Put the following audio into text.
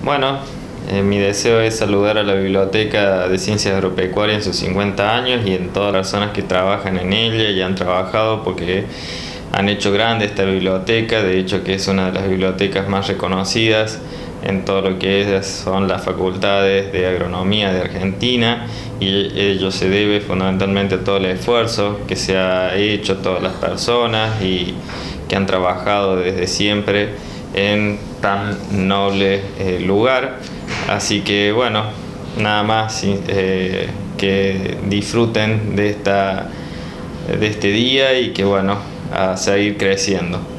Bueno, mi deseo es saludar a la Biblioteca de Ciencias Agropecuarias en sus 50 años y en todas las personas que trabajan en ella y han trabajado porque han hecho grande esta biblioteca, de hecho que es una de las bibliotecas más reconocidas en todo lo que son las facultades de agronomía de Argentina, y ello se debe fundamentalmente a todo el esfuerzo que se ha hecho todas las personas y que han trabajado desde siempre en tan noble lugar. Así que bueno, nada más que disfruten de este día y que bueno, a seguir creciendo.